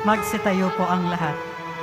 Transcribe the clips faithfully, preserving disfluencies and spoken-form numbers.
Magsitayo po ang lahat.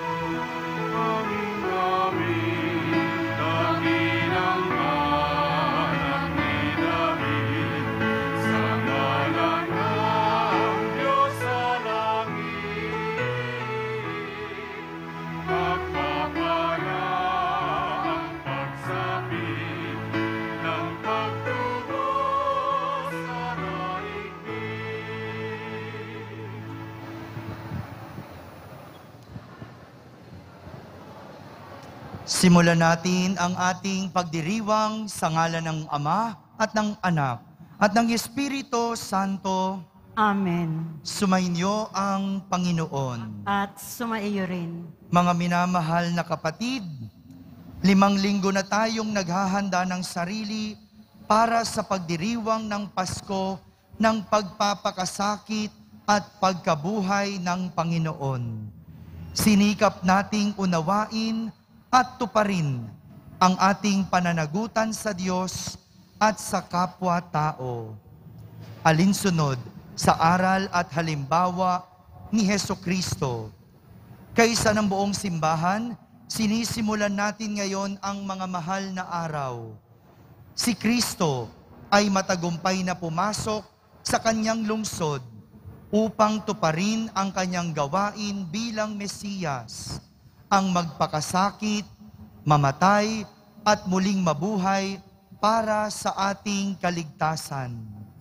Simulan natin ang ating pagdiriwang sa ngalan ng Ama at ng Anak at ng Espiritu Santo. Amen. Sumainyo ang Panginoon. At sumaiyo rin. Mga minamahal na kapatid, limang linggo na tayong naghahanda ng sarili para sa pagdiriwang ng Pasko ng pagpapakasakit at pagkabuhay ng Panginoon. Sinikap nating unawain at tuparin ang ating pananagutan sa Diyos at sa kapwa-tao. Alinsunod sa aral at halimbawa ni Hesukristo. Kaysa ng buong simbahan, sinisimulan natin ngayon ang mga mahal na araw. Si Kristo ay matagumpay na pumasok sa kanyang lungsod upang tuparin ang kanyang gawain bilang Mesiyas, ang magpakasakit, mamatay, at muling mabuhay para sa ating kaligtasan.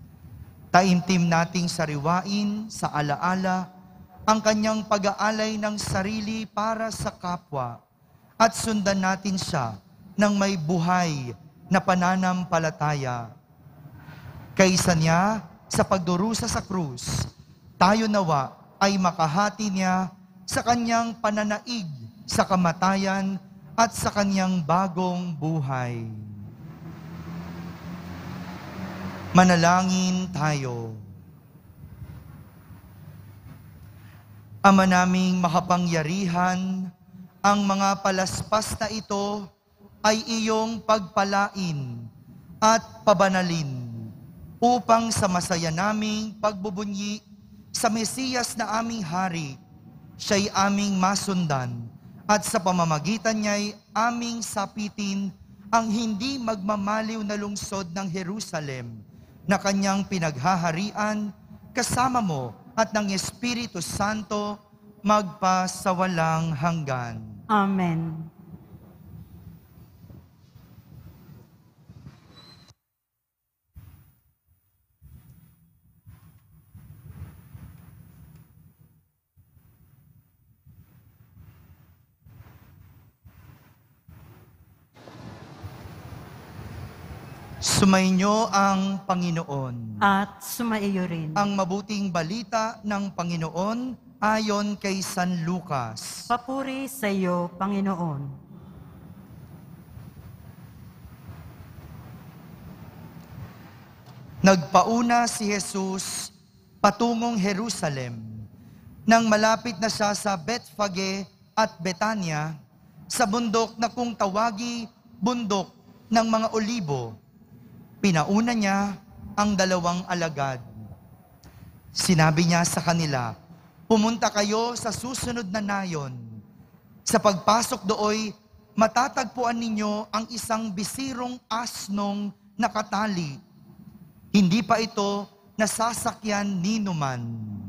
Taimtim nating sariwain sa alaala ang kanyang pag-aalay ng sarili para sa kapwa at sundan natin siya ng may buhay na pananampalataya. Kaysa niya sa pagdurusa sa krus, tayo nawa ay makahati niya sa kanyang pananaig sa kamatayan at sa kanyang bagong buhay. Manalangin tayo. Ama naming makapangyarihan, ang mga palaspas na ito ay iyong pagpalain at pabanalin upang sa masaya naming pagbubunyi sa Mesiyas na aming hari, siya'y aming masundan at sa pamamagitan niya'y aming sapitin ang hindi magmamaliw na lungsod ng Jerusalem na kanyang pinaghaharian kasama mo at ng Espiritu Santo magpasawalang hanggan. Amen. Sumainyo ang Panginoon. At sumaiyo rin. Ang mabuting balita ng Panginoon ayon kay San Lucas. Papuri sa iyo, Panginoon. Nagpauna si Jesus patungong Jerusalem. Nang malapit na siya sa Bethfage at Betania, sa bundok na kung tawagi bundok ng mga olibo, pinauna niya ang dalawang alagad. Sinabi niya sa kanila, pumunta kayo sa susunod na nayon. Sa pagpasok dooy, matatagpuan ninyo ang isang bisirong asnong nakatali. Hindi pa ito nasasakyan ni numan.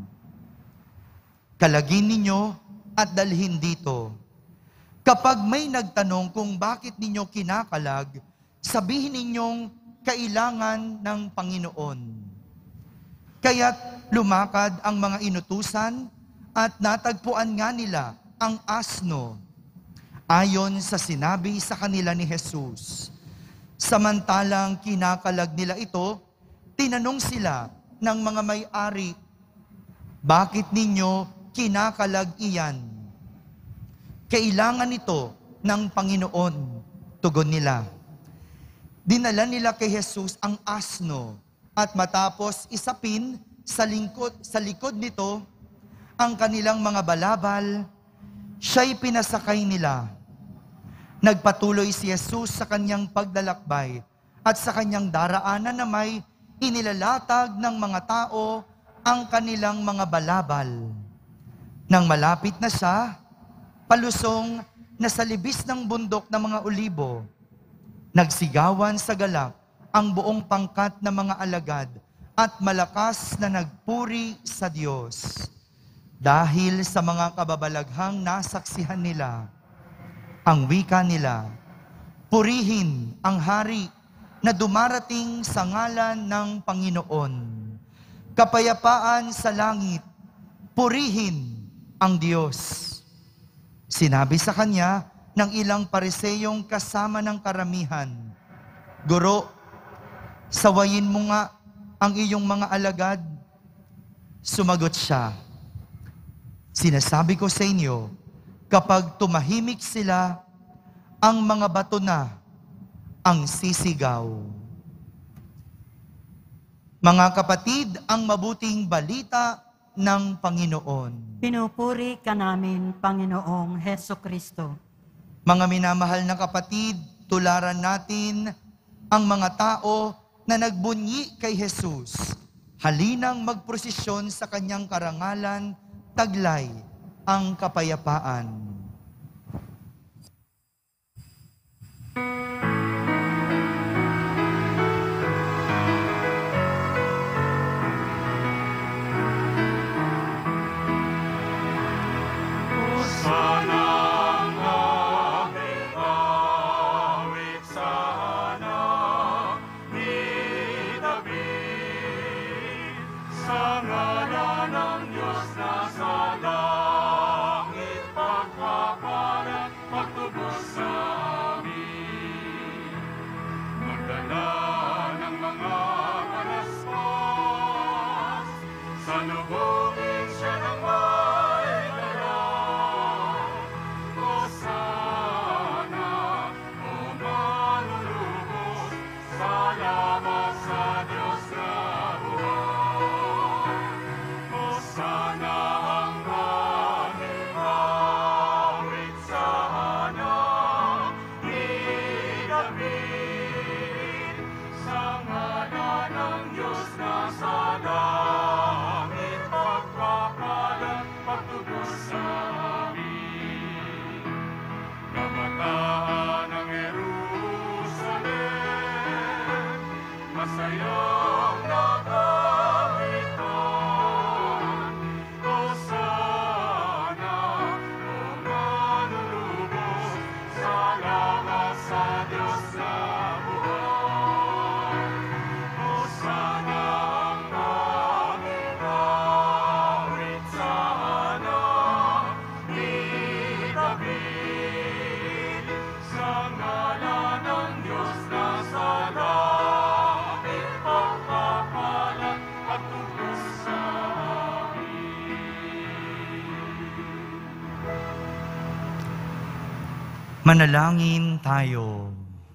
Kalagin ninyo at dalhin dito. Kapag may nagtanong kung bakit ninyo kinakalag, sabihin ninyong kailangan ng Panginoon. Kaya't lumakad ang mga inutusan at natagpuan nga nila ang asno, ayon sa sinabi sa kanila ni Jesus. Samantalang kinakalag nila ito, tinanong sila ng mga may-ari, bakit ninyo kinakalag iyan? Kailangan ito ng Panginoon, tugon nila. Dinala nila kay Jesus ang asno at matapos isapin sa lingkod, sa likod nito ang kanilang mga balabal, siya'y pinasakay nila. Nagpatuloy si Jesus sa kanyang paglalakbay at sa kanyang daraanan na may inilalatag ng mga tao ang kanilang mga balabal. Nang malapit na siya, palusong na sa libis ng bundok ng mga olibo, nagsigawan sa galak ang buong pangkat ng mga alagad at malakas na nagpuri sa Diyos. Dahil sa mga kababalaghang nasaksihan nila, ang wika nila, purihin ang hari na dumarating sa ngalan ng Panginoon. Kapayapaan sa langit, purihin ang Diyos. Sinabi sa kanya ng ilang pariseyong kasama ng karamihan, Guro, sawayin mo nga ang iyong mga alagad. Sumagot siya, sinasabi ko sa inyo, kapag tumahimik sila, ang mga bato na ang sisigaw. Mga kapatid, ang mabuting balita ng Panginoon. Pinupuri ka namin, Panginoong Heso Kristo. Mga minamahal na kapatid, tularan natin ang mga tao na nagbunyi kay Jesus. Halinang magprosesyon sa kanyang karangalan, taglay ang kapayapaan. Manalangin tayo.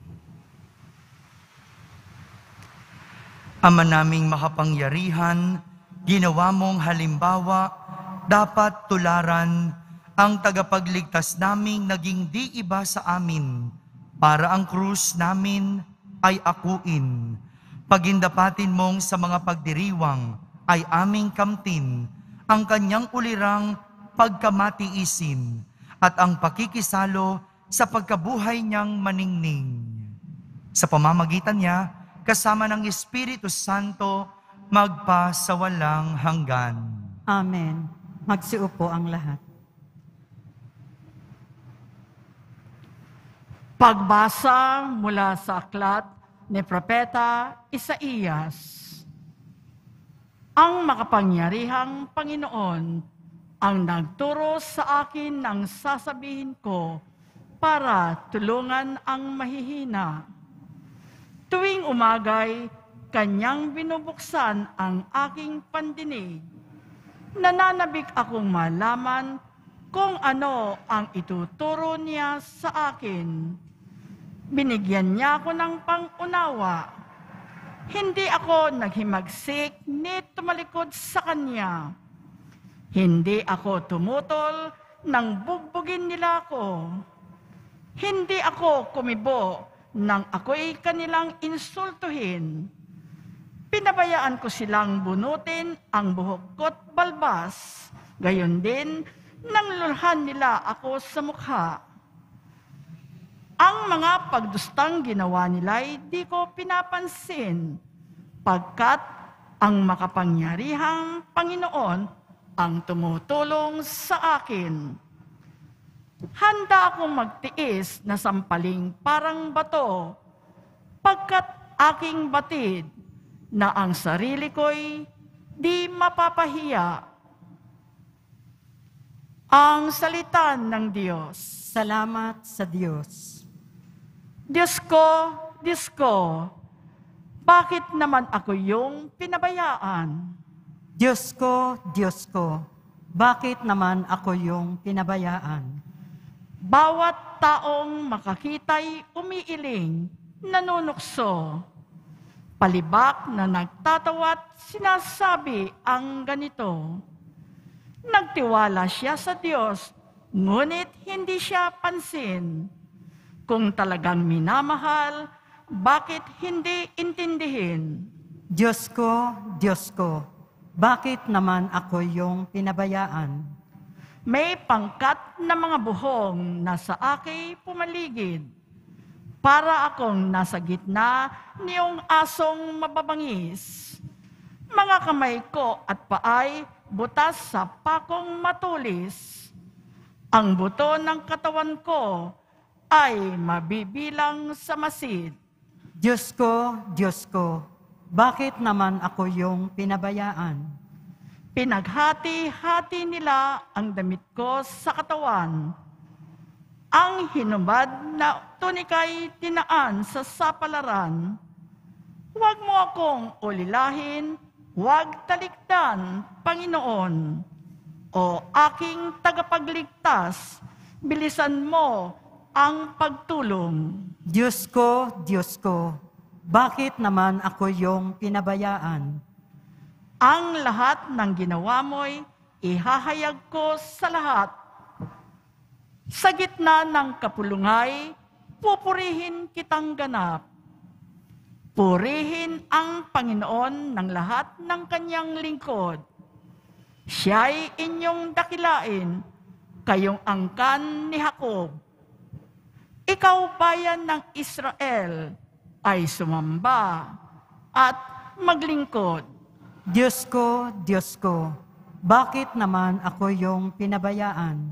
Ama naming makapangyarihan, ginawa mong halimbawa, dapat tularan ang tagapagligtas naming naging di iba sa amin, para ang krus namin ay akuin. Pagindapatin mong sa mga pagdiriwang ay aming kamtin, ang kanyang ulirang pagkamatiisin, at ang pakikisalo sa pagkabuhay niyang maningning. Sa pamamagitan niya, kasama ng Espiritu Santo, magpa sa walang hanggan. Amen. Magsiupo ang lahat. Pagbasa mula sa aklat ni Propeta Isaías. Ang makapangyarihang Panginoon ang nagturo sa akin ng sasabihin ko para tulungan ang mahihina. Tuwing umagay, kanyang binubuksan ang aking pandinig. Nananabik akong malaman kung ano ang ituturo niya sa akin. Binigyan niya ako ng pangunawa. Hindi ako naghimagsik ni tumalikod sa kanya. Hindi ako tumutol nang bugbugin nila ako. Hindi ako kumibo nang ako'y kanilang insultuhin. Pinabayaan ko silang bunutin ang buhok ko't balbas. Gayon din, nang lulhan nila ako sa mukha. Ang mga pagdustang ginawa nila'y di ko pinapansin, pagkat ang makapangyarihang Panginoon ang tumutulong sa akin. Handa akong magtiis na sampaling parang bato, pagkat aking batid na ang sarili ko'y di mapapahiya. Ang salita ng Diyos. Salamat sa Diyos. Diyos ko, Diyos ko, bakit naman ako yung pinabayaan? Diyos ko, Diyos ko, bakit naman ako yung pinabayaan? Bawat taong makakita'y umiiling, nanunukso. Palibak na nagtatawa't sinasabi ang ganito. Nagtiwala siya sa Diyos, ngunit hindi siya pansin. Kung talagang minamahal, bakit hindi intindihin? Diyos ko, Diyos ko, bakit naman ako yung pinabayaan? May pangkat na mga buhong na sa akin pumaligid, para akong nasa gitna niyong asong mababangis. Mga kamay ko at paay butas sa pakong matulis. Ang buto ng katawan ko ay mabibilang sa masid. Diyos ko, Diyos ko, bakit naman ako yung pinabayaan? Pinaghati-hati nila ang damit ko sa katawan. Ang hinubad na tunika'y tinaan sa sapalaran. Huwag mo akong ulilahin, huwag talikdan, Panginoon. O aking tagapagligtas, bilisan mo ang pagtulong. Diyos ko, Diyos ko, bakit naman ako yung pinabayaan? Ang lahat ng ginawa mo'y ihahayag ko sa lahat. Sa gitna ng kapulungay, pupurihin kitang ganap. Purihin ang Panginoon ng lahat ng kanyang lingkod. Siya'y inyong dakilain, kayong angkan ni Jacob. Ikaw, bayan ng Israel, ay sumamba at maglingkod. Diyos ko, Diyos ko, bakit naman ako yung pinabayaan?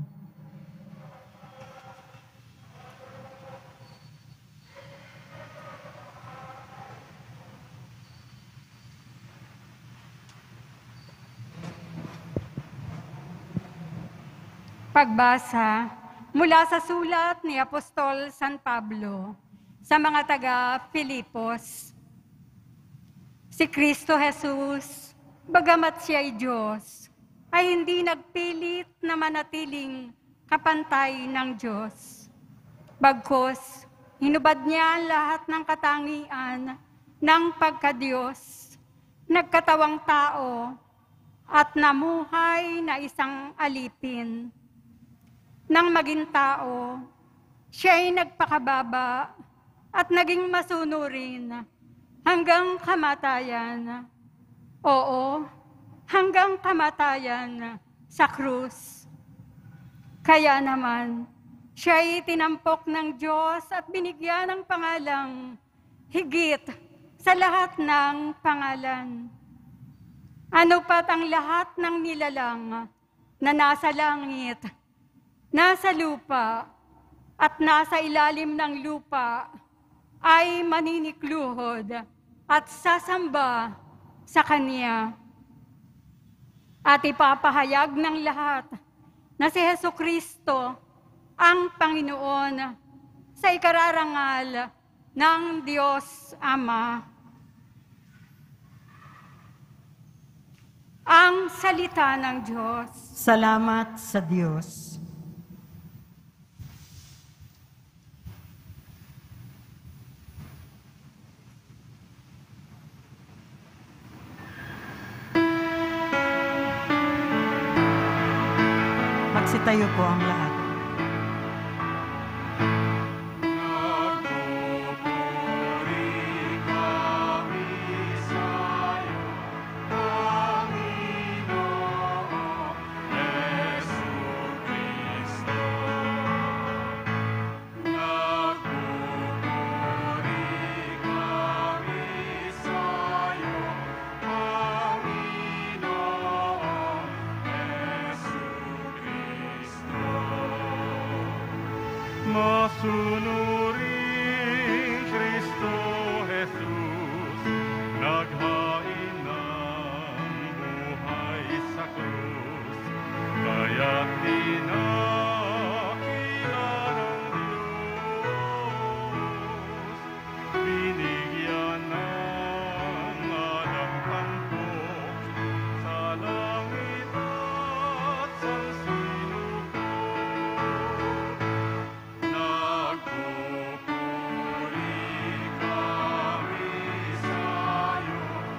Pagbasa mula sa sulat ni Apostol San Pablo sa mga taga-Filipos. Si Kristo Jesus, bagamat siya'y Diyos, ay hindi nagpilit na manatiling kapantay ng Diyos. Bagkus, hinubad niya ang lahat ng katangian ng pagka-Diyos, nagkatawang tao, at namuhay na isang alipin. Nang maging tao, siya'y nagpakababa at naging masunurin hanggang kamatayan. Oo, hanggang kamatayan sa krus. Kaya naman, siya'y tinampok ng Diyos at binigyan ng pangalang higit sa lahat ng pangalan. Ano pat ang lahat ng nilalang na nasa langit, nasa lupa, at nasa ilalim ng lupa ay maninikluhod at sasamba sa Kanya. At ipapahayag ng lahat na si Jesucristo ang Panginoon sa ikararangal ng Diyos Ama. Ang salita ng Diyos. Salamat sa Diyos. Magsitayo po ang lahat. Yes. Sunuring Kristo Jesus, naghain ng buhay sa krus, kaya't dinakila ng Diyos, binigyan ng alang tampok sa langit at sa sinuko. Nagpupuri kami sa'yo,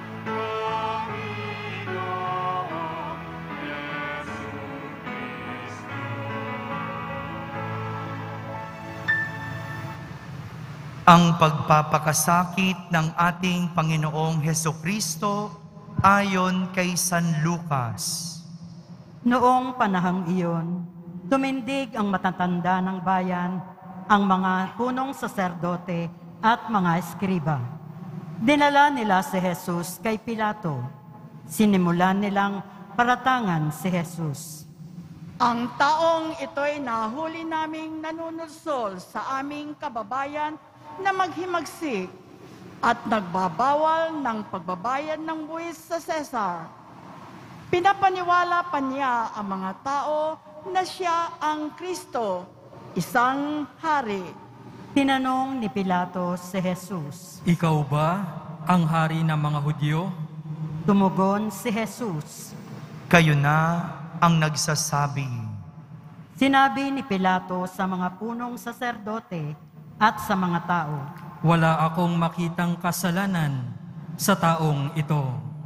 Panginoong Jesucristo. Ang pagpapakasakit ng ating Panginoong Hesukristo ayon kay San Lucas. Noong panahang iyon, tumindig ang matatanda ng bayan, ang mga punong saserdote at mga eskriba. Dinala nila si Jesus kay Pilato. Sinimulan nilang paratangan si Jesus. Ang taong ito'y nahuli naming nanunursol sa aming kababayan na maghimagsik at nagbabawal ng pagbabayad ng buwis sa Cesar. Pinapaniwala pa niya ang mga tao na siya ang Kristo, isang hari. Tinanong ni Pilato si Jesus. Ikaw ba ang hari ng mga Hudyo? Tumugon si Jesus. Kayo na ang nagsasabi. Sinabi ni Pilato sa mga punong saserdote at sa mga tao. Wala akong makitang kasalanan sa taong ito.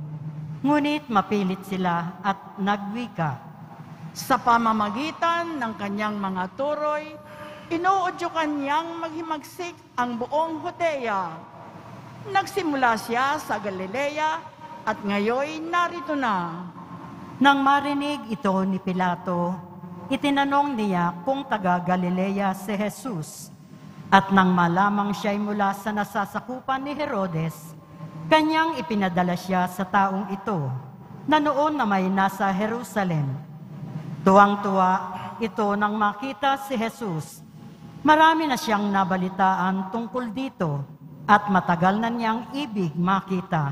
Ngunit mapilit sila at nagwika. Sa pamamagitan ng kanyang mga turoy, inuudyukan niyang maghimagsik ang buong Judea. Nagsimula siya sa Galilea at ngayoy narito na. Nang marinig ito ni Pilato, itinanong niya kung taga Galilea si Jesus. At nang malamang siya'y mula sa nasasakupan ni Herodes, kanyang ipinadala siya sa taong ito, na noon na may nasa Jerusalem. Tuwang-tuwa ito nang makita si Jesus. Marami na siyang nabalitaan tungkol dito at matagal na niyang ibig makita.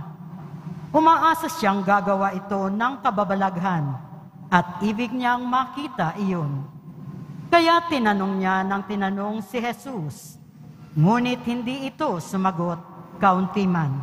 Umaasa siyang gagawa ito ng kababalaghan at ibig niyang makita iyon. Kaya tinanong niya ng tinanong si Jesus, ngunit hindi ito sumagot kaunti man.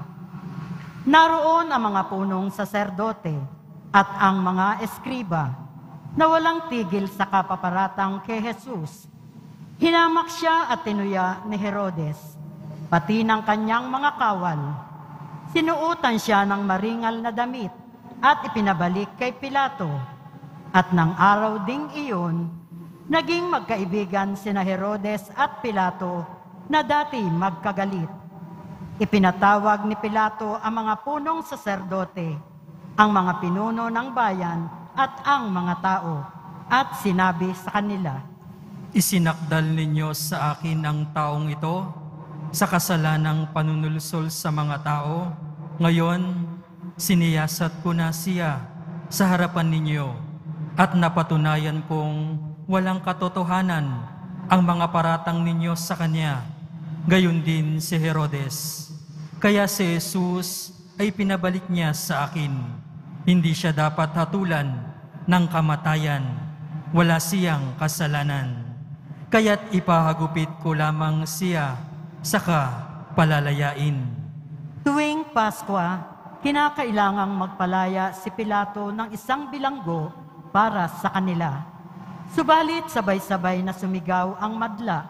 Naroon ang mga punong saserdote at ang mga eskriba na walang tigil sa kapaparatang kay Jesus. Hinamak siya at tinuya ni Herodes, pati ng kanyang mga kawal. Sinuutan siya ng maringal na damit at ipinabalik kay Pilato. At ng araw ding iyon, naging magkaibigan sina Herodes at Pilato na dati magkagalit. Ipinatawag ni Pilato ang mga punong saserdote, ang mga pinuno ng bayan at ang mga tao, at sinabi sa kanila, Isinakdal ninyo sa akin ang taong ito sa kasalanang panunulsol sa mga tao. Ngayon, siniyasat ko na siya sa harapan ninyo at napatunayan kong walang katotohanan ang mga paratang ninyo sa kanya. Gayon din si Herodes. Kaya si Jesus ay pinabalik niya sa akin. Hindi siya dapat hatulan ng kamatayan. Wala siyang kasalanan. Kaya't ipahagupit ko lamang siya, saka palalayain. tuwing Paskwa, kinakailangang magpalaya si Pilato ng isang bilanggo para sa kanila. Subalit sabay-sabay na sumigaw ang madla.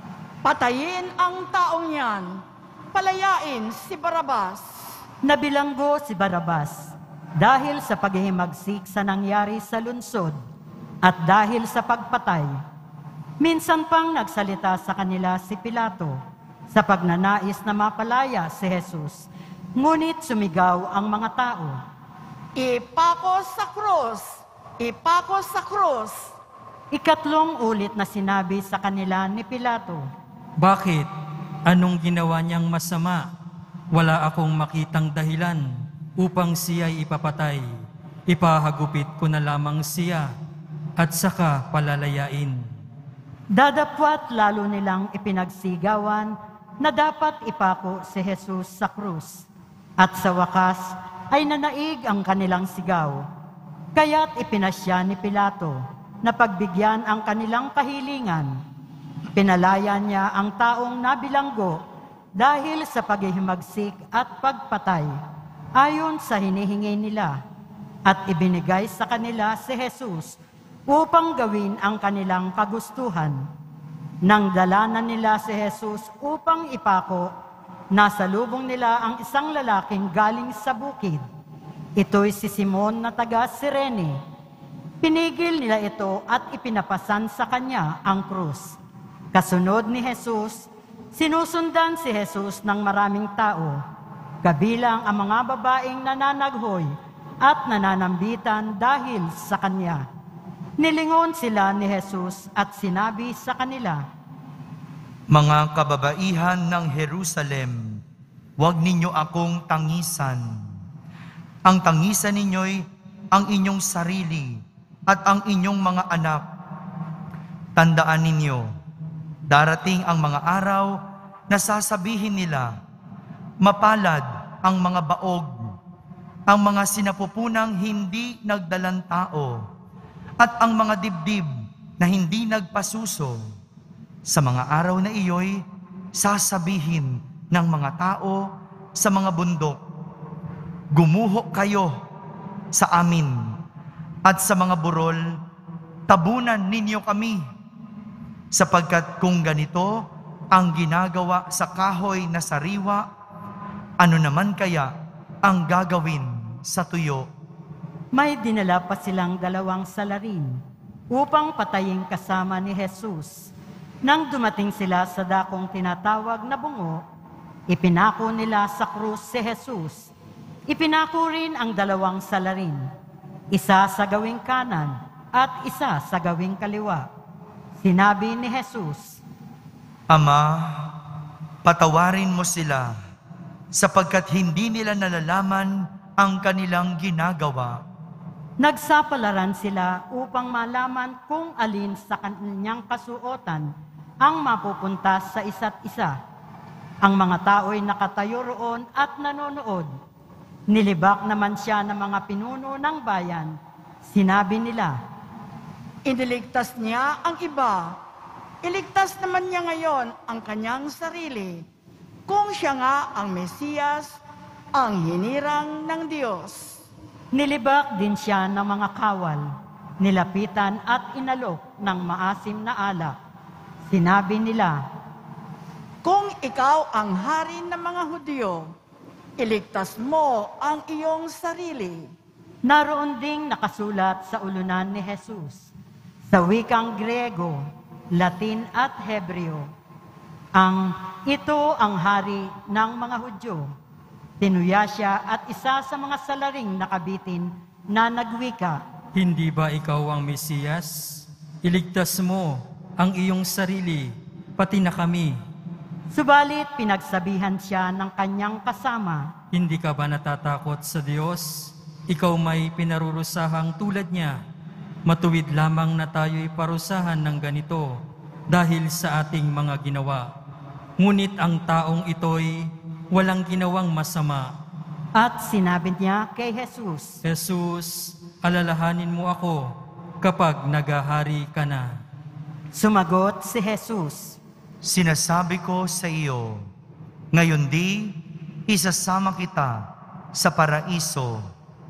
Patayin ang taong yan. Palayain si Barabas. Nabilanggo si Barabas dahil sa paghihimagsik sa nangyari sa lungsod at dahil sa pagpatay. Minsan pang nagsalita sa kanila si Pilato sa pagnanais na mapalaya si Jesus. Ngunit sumigaw ang mga tao. Ipako sa krus! Ipako sa krus! Ikatlong ulit na sinabi sa kanila ni Pilato. Bakit? Anong ginawa niyang masama? Wala akong makitang dahilan upang siya'y ipapatay. Ipahagupit ko na lamang siya at saka palalayain. Dadapwat lalo nilang ipinagsigawan na dapat ipako si Jesus sa krus. At sa wakas ay nanaig ang kanilang sigaw. Kaya't ipinasya ni Pilato na pagbigyan ang kanilang kahilingan. Pinalaya niya ang taong nabilanggo dahil sa paghihimagsik at pagpatay ayon sa hinihingi nila, at ibinigay sa kanila si Jesus upang gawin ang kanilang kagustuhan. Nang dalanan nila si Jesus upang ipako, nasa lubong nila ang isang lalaking galing sa bukid. Ito'y si Simon na taga Cirene. Pinigil nila ito at ipinapasan sa kanya ang krus. Kasunod ni Jesus, sinusundan si Jesus ng maraming tao, kabilang ang mga babaeng nananaghoy at nananambitan dahil sa kanya. Nilingon sila ni Jesus at sinabi sa kanila, Mga kababaihan ng Jerusalem, huwag ninyo akong tangisan. Ang tangisan ninyo'y ang inyong sarili at ang inyong mga anak. Tandaan ninyo, darating ang mga araw na sasabihin nila, mapalad ang mga baog, ang mga sinapupunang hindi nagdalang tao, at ang mga dibdib na hindi nagpasuso. Sa mga araw na iyo'y sasabihin ng mga tao sa mga bundok, gumuho kayo sa amin, at sa mga burol, tabunan ninyo kami. Sapagkat kung ganito ang ginagawa sa kahoy na sariwa, ano naman kaya ang gagawin sa tuyo? May dinala pa silang dalawang salarin upang patayin kasama ni Jesus. Nang dumating sila sa dakong tinatawag na bungo, ipinako nila sa krus si Jesus. Ipinako rin ang dalawang salarin, isa sa gawing kanan at isa sa gawing kaliwa. Sinabi ni Jesus, Ama, patawarin mo sila, sapagkat hindi nila nalalaman ang kanilang ginagawa. Nagsapalaran sila upang malaman kung alin sa kanyang kasuotan ang mapupunta sa isa't isa. Ang mga tao'y nakatayo roon at nanonood. Nilibak naman siya ng mga pinuno ng bayan. Sinabi nila, Iniligtas niya ang iba. Iligtas naman niya ngayon ang kanyang sarili. Kung siya nga ang Mesiyas, ang hinirang ng Diyos. Nilibak din siya ng mga kawal, nilapitan at inalok ng maasim na alak. Sinabi nila, Kung ikaw ang hari ng mga Hudyo, iligtas mo ang iyong sarili. naroon ding nakasulat sa ulunan ni Jesus, sa wikang Grego, Latin at Hebreo. Ang ito ang hari ng mga Hudyo. Tinuya siya at isa sa mga salaring nakabitin na nagwika, Hindi ba ikaw ang Mesiyas? Iligtas mo ang iyong sarili, pati na kami. Subalit pinagsabihan siya ng kanyang kasama, Hindi ka ba natatakot sa Diyos? Ikaw may pinarurusahang tulad niya. Matuwid lamang na tayo'y parusahan ng ganito dahil sa ating mga ginawa. Ngunit ang taong ito'y walang ginawang masama. at sinabi niya kay Jesus, Jesus, alalahanin mo ako kapag nagahari ka na. Sumagot si Jesus, Sinasabi ko sa iyo, ngayon di, isasama kita sa paraiso.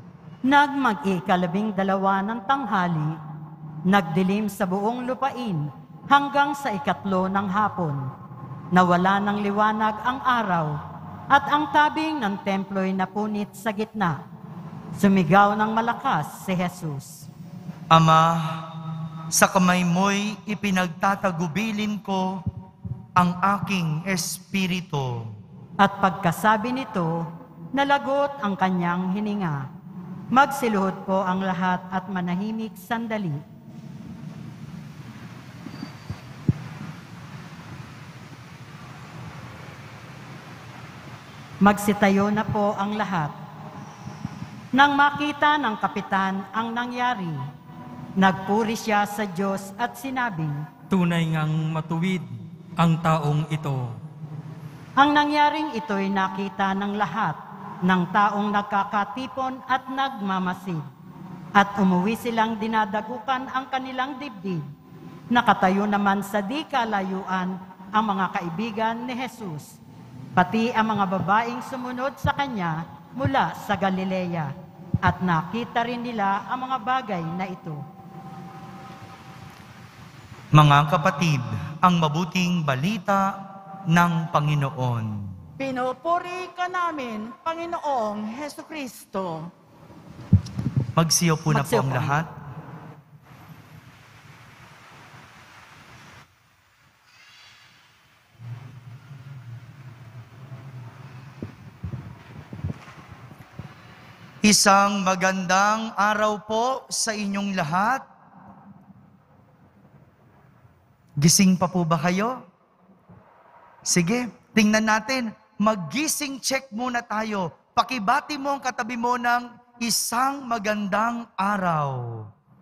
Nagmag-ikalabing dalawa ng tanghali, nagdilim sa buong lupain hanggang sa ikatlo ng hapon. Nawala ng liwanag ang araw at ang tabing ng templo'y napunit sa gitna. Sumigaw ng malakas si Jesus, Ama, sa kamay mo'y ipinagtatagubilin ko ang aking espiritu. At pagkasabi nito, nalagot ang kanyang hininga. Magsiluhod po ang lahat at manahimik sandali. Magsitayo na po ang lahat. Nang makita ng kapitan ang nangyari, nagpuri siya sa Diyos at sinabing, Tunay ngang matuwid ang taong ito. Ang nangyaring ito'y nakita ng lahat ng taong nagkakatipon at nagmamasid. At umuwi silang dinadagukan ang kanilang dibdib. Nakatayo naman sa di kalayuan ang mga kaibigan ni Jesus, pati ang mga babaeng sumunod sa kanya mula sa Galilea. At nakita rin nila ang mga bagay na ito. Mga kapatid, ang mabuting balita ng Panginoon. Pinupuri ka namin, Panginoong Heso Kristo. Magsiyo po na po Magsiyo ang po. lahat. Isang magandang araw po sa inyong lahat. Gising pa po ba kayo? Sige, tingnan natin. Mag-gising check muna tayo. Pakibati mo ang katabi mo ng isang magandang araw.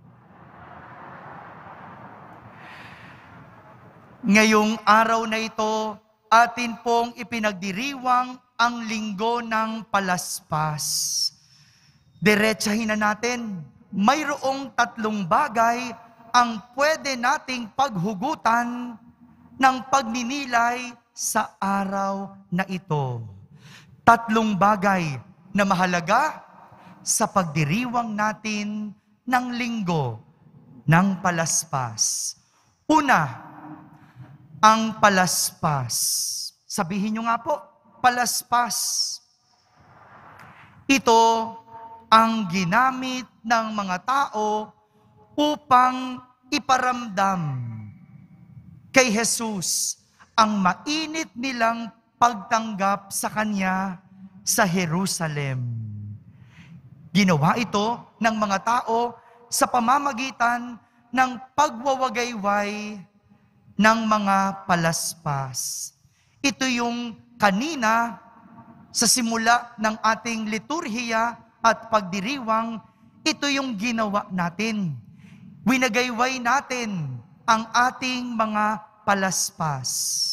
Ngayong araw na ito, atin pong ipinagdiriwang ang linggo ng palaspas. Diretsahin na natin, mayroong tatlong bagay ang pwede nating paghugutan ng pagninilay sa araw na ito. Tatlong bagay na mahalaga sa pagdiriwang natin ng linggo ng palaspas. Una, ang palaspas. Sabihin nyo nga po, palaspas. Ito ang ginamit ng mga tao upang iparamdam kay Jesus ang mainit nilang pagtanggap sa Kanya sa Jerusalem. Ginawa ito ng mga tao sa pamamagitan ng pagwawagayway ng mga palaspas. Ito yung kanina sa simula ng ating liturhiya at pagdiriwang, ito yung ginawa natin. Winagayway natin ang ating mga palaspas.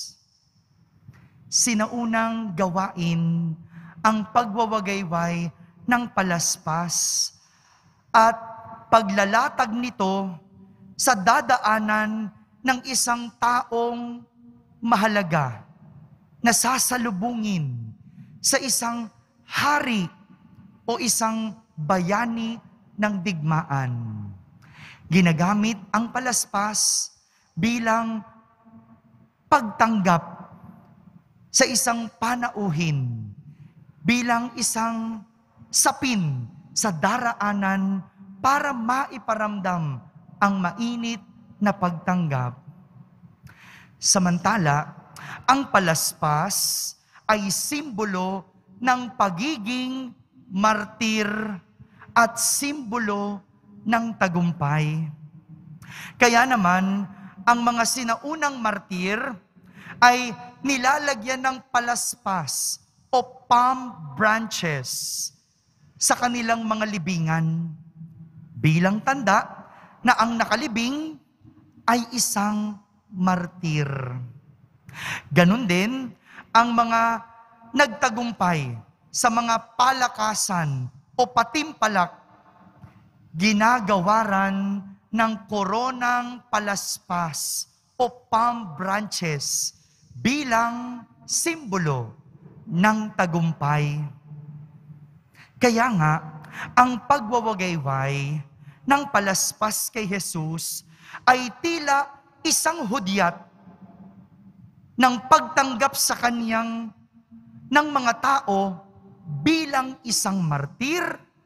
Sinaunang gawain ang pagwawagayway ng palaspas at paglalatag nito sa dadaanan ng isang taong mahalaga na sasalubungin sa isang hari o isang bayani ng digmaan. Ginagamit ang palaspas bilang pagtanggap sa isang panauhin, bilang isang sapin sa daraanan para maiparamdam ang mainit na pagtanggap. Samantala, ang palaspas ay simbolo ng pagiging martir at simbolo ng tagumpay. Kaya naman, ang mga sinaunang martir ay nilalagyan ng palaspas o palm branches sa kanilang mga libingan bilang tanda na ang nakalibing ay isang martir. Ganon din ang mga nagtagumpay sa mga palakasan o patimpalak, ginagawaran ng koronang palaspas o palm branches bilang simbolo ng tagumpay. Kaya nga, ang pagwawagayway ng palaspas kay Jesus ay tila isang hudyat ng pagtanggap sa kaniyang ng mga tao bilang isang martir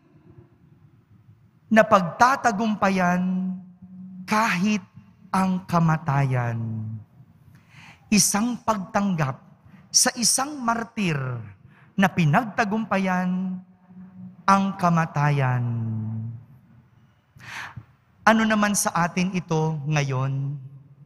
na pagtatagumpayan kahit ang kamatayan. Isang pagtanggap sa isang martir na pinagtagumpayan ang kamatayan. Ano naman sa atin ito ngayon?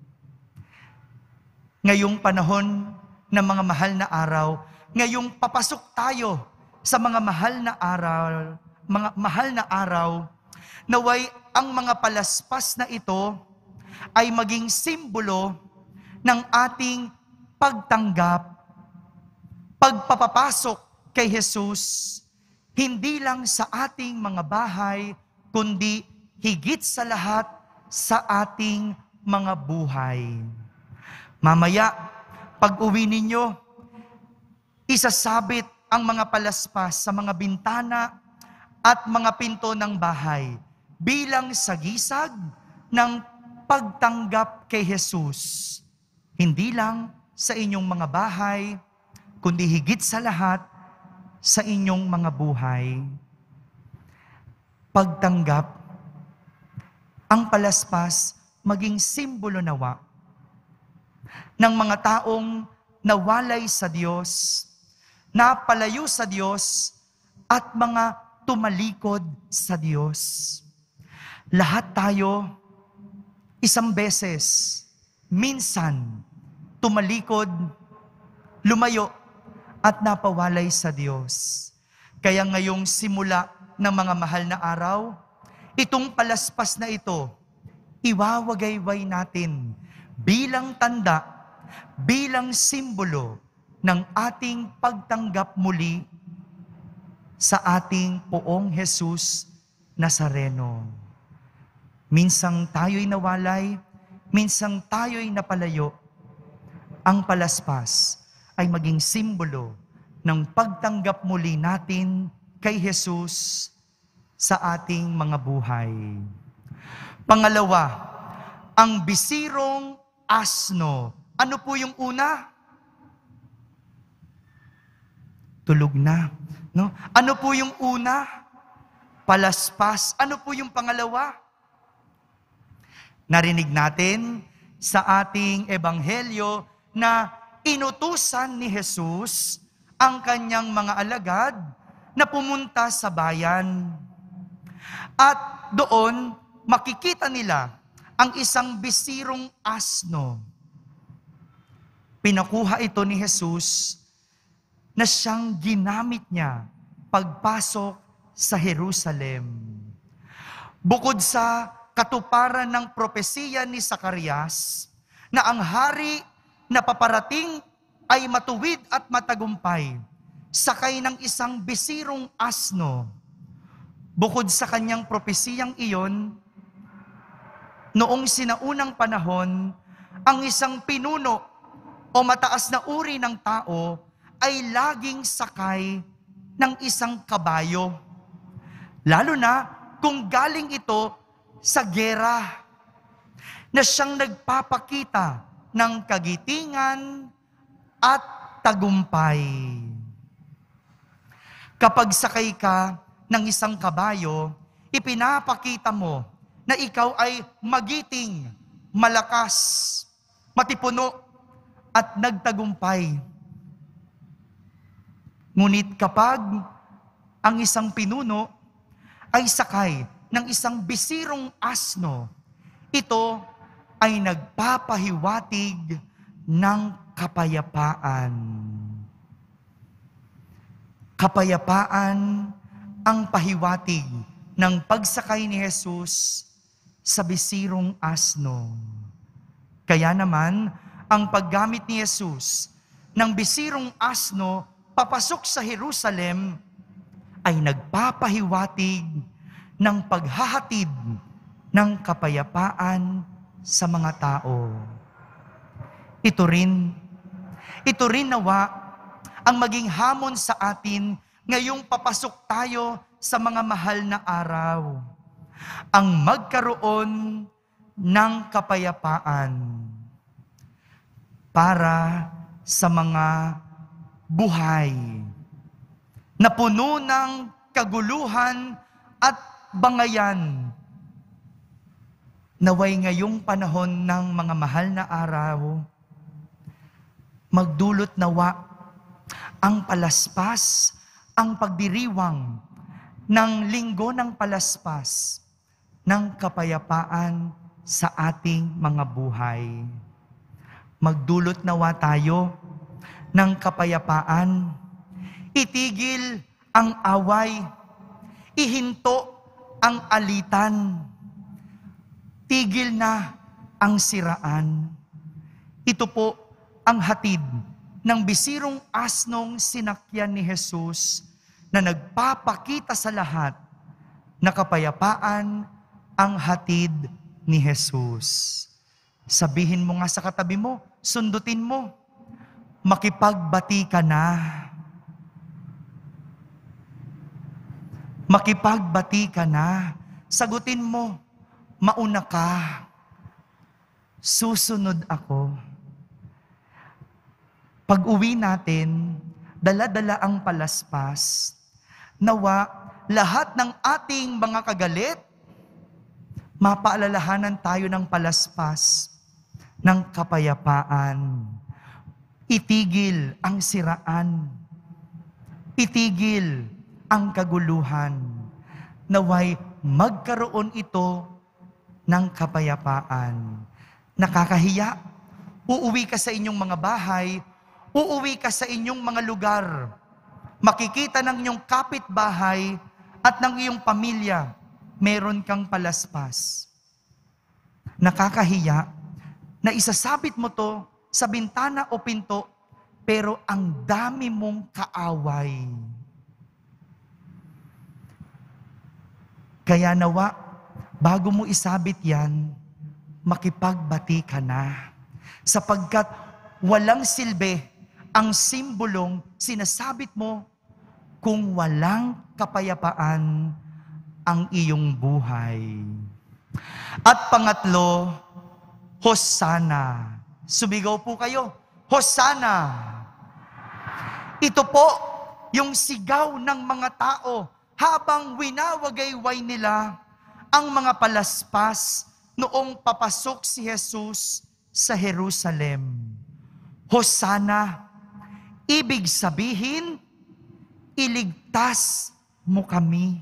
Ngayong panahon ng mga mahal na araw, ngayong papasok tayo sa mga mahal na araw, mga mahal na araw, naway ang mga palaspas na ito ay maging simbolo ng ating pagtanggap, pagpapapasok kay Jesus, hindi lang sa ating mga bahay, kundi higit sa lahat sa ating mga buhay. Mamaya, pag uwi ninyo, isasabit ang mga palaspas sa mga bintana at mga pinto ng bahay bilang sagisag ng pagtanggap kay Jesus. Hindi lang sa inyong mga bahay, kundi higit sa lahat sa inyong mga buhay. Pagtanggap, ang palaspas maging simbolo nawa ng mga taong nawalay sa Diyos, napalayo sa Diyos, at mga tumalikod sa Diyos. Lahat tayo, isang beses, minsan, tumalikod, lumayo, at napawalay sa Diyos. Kaya ngayong simula ng mga mahal na araw, itong palaspas na ito, iwawagayway natin bilang tanda, bilang simbolo ng ating pagtanggap muli sa ating Poong Jesus Nazareno. Minsang tayo'y nawalay, minsang tayo'y napalayo, ang palaspas ay maging simbolo ng pagtanggap muli natin kay Jesus sa ating mga buhay. Pangalawa, ang bisirong asno. Ano po yung una? Tulog na. No? Ano po yung una? Palaspas. Ano po yung pangalawa? Narinig natin sa ating ebanghelyo na inutusan ni Jesus ang kanyang mga alagad na pumunta sa bayan. At doon, makikita nila ang isang bisirong asno. Pinakuha ito ni Jesus na siyang ginamit niya pagpasok sa Jerusalem. Bukod sa katuparan ng propesiya ni Zacarias na ang hari na paparating ay matuwid at matagumpay, sakay ng isang bisirong asno. Bukod sa kanyang propesiyang iyon, noong sinaunang panahon, ang isang pinuno o mataas na uri ng tao ay laging sakay ng isang kabayo. Lalo na kung galing ito sa giyera, na siyang nagpapakita ng kagitingan at tagumpay. Kapag sakay ka ng isang kabayo, ipinapakita mo na ikaw ay magiting, malakas, matipuno, at nagtagumpay. Ngunit kapag ang isang pinuno ay sakay ng isang bisirong asno, ito ay nagpapahiwatig ng kapayapaan. Kapayapaan ang pahiwatig ng pagsakay ni Jesus sa bisirong asno. Kaya naman, ang paggamit ni Jesus ng bisirong asno papasok sa Jerusalem ay nagpapahiwatig ng paghahatid ng kapayapaan sa mga tao. Ito rin, ito rin nawa ang maging hamon sa atin ngayong papasok tayo sa mga mahal na araw. Ang magkaroon ng kapayapaan para sa mga buhay na puno ng kaguluhan at bangayan. Naway ngayong panahon ng mga mahal na araw, magdulot nawa ang palaspas, ang pagdiriwang ng linggo ng palaspas ng kapayapaan sa ating mga buhay. Magdulot nawa tayo ng kapayapaan, itigil ang away, ihinto ang alitan, tigil na ang siraan. Ito po ang hatid ng bisirong asnong sinakyan ni Jesus na nagpapakita sa lahat na kapayapaan ang hatid ni Jesus. Sabihin mo nga sa katabi mo, sundutin mo, makipagbati ka na. Makipagbati ka na. Sagutin mo, mauna ka. Susunod ako. Pag uwi natin, dala-dala ang palaspas. Nawa, lahat ng ating mga kagalit, mapaalalahanan tayo ng palaspas ng kapayapaan. Itigil ang siraan. Itigil ang kaguluhan. Naway magkaroon ito ng kapayapaan. Nakakahiya. Uuwi ka sa inyong mga bahay, uuwi ka sa inyong mga lugar. Makikita ng iyong kapitbahay at ng iyong pamilya, meron kang palaspas. Nakakahiya na isasabit mo to sa bintana o pinto, pero ang dami mong kaaway. Kaya nawa, bago mo isabit yan, makipagbati ka na. Sapagkat walang silbi ang simbolong sinasabit mo kung walang kapayapaan ang iyong buhay. At pangatlo, Hosanna. Sumigaw po kayo, Hosanna! Ito po yung sigaw ng mga tao habang winawagayway nila ang mga palaspas noong papasok si Jesus sa Jerusalem. Hosanna, ibig sabihin, iligtas mo kami.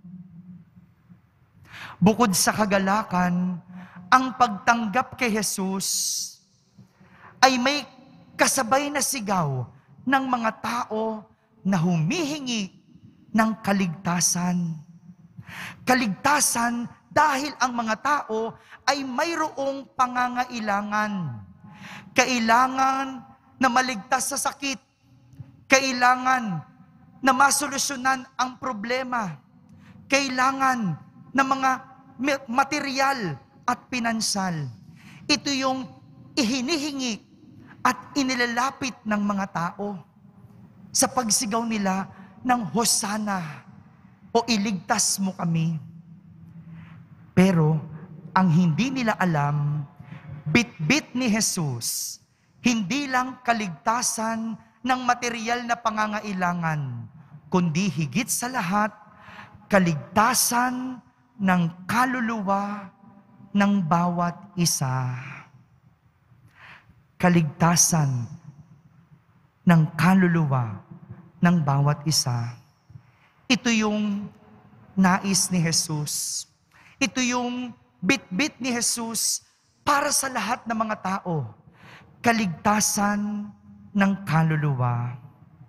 Bukod sa kagalakan, ang pagtanggap kay Jesus ay may kasabay na sigaw ng mga tao na humihingi ng kaligtasan. Kaligtasan dahil ang mga tao ay mayroong pangangailangan. Kailangan na maligtas sa sakit. Kailangan na masolusyonan ang problema. Kailangan na mga material at pinansal. Ito yung ihinihingi at inilalapit ng mga tao sa pagsigaw nila ng Hosanna o iligtas mo kami. Pero ang hindi nila alam, bit-bit ni Jesus, hindi lang kaligtasan ng material na pangangailangan, kundi higit sa lahat, kaligtasan ng kaluluwa ng bawat isa. Kaligtasan ng kaluluwa ng bawat isa. Ito yung nais ni Jesus. Ito yung bit-bit ni Jesus para sa lahat ng mga tao. Kaligtasan ng kaluluwa.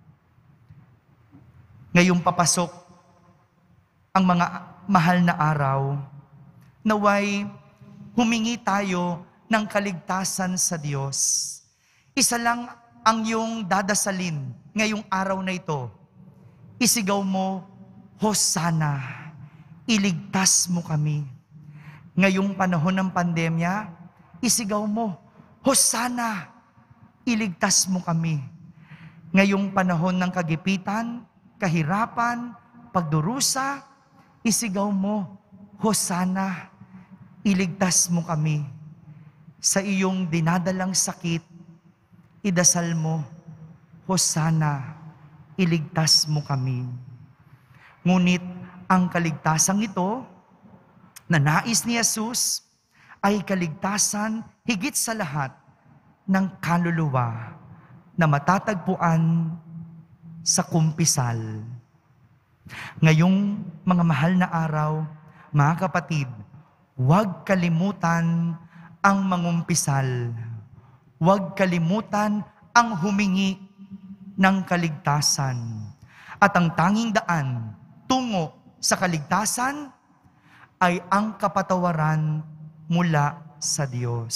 Ngayong papasok ang mga mahal na araw, naway humingi tayo ng kaligtasan sa Diyos. Isa lang ang iyong dadasalin ngayong araw na ito. Isigaw mo, Hosanna, iligtas mo kami. Ngayong panahon ng pandemya, isigaw mo, Hosanna, iligtas mo kami. Ngayong panahon ng kagipitan, kahirapan, pagdurusa, isigaw mo, Hosanna, iligtas mo kami. Sa iyong dinadalang sakit, idasal mo, Hosanna, iligtas mo kami. Ngunit ang kaligtasan ito na nais ni Jesus ay kaligtasan higit sa lahat ng kaluluwa na matatagpuan sa kumpisal. Ngayong mga mahal na araw, mga kapatid, huwag kalimutan ang mangumpisal. Huwag kalimutan ang humingi ng kaligtasan. At ang tanging daan tungo sa kaligtasan ay ang kapatawaran mula sa Diyos.